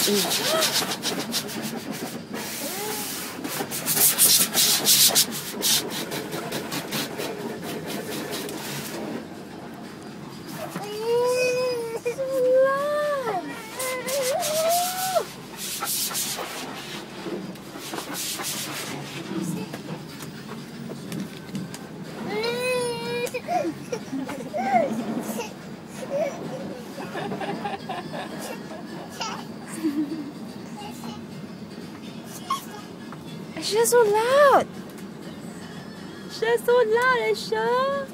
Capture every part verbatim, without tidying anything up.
She's so loud. She's so loud, Aisha.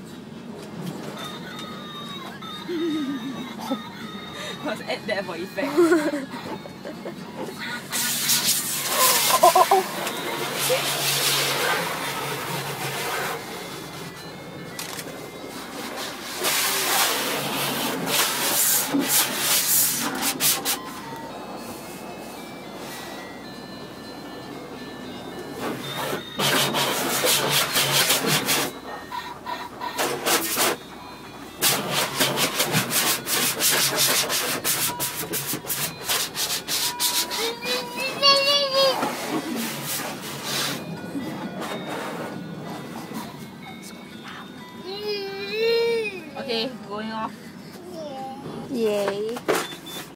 Must add that for effect. Oh, oh, oh. Okay, going off. Yay.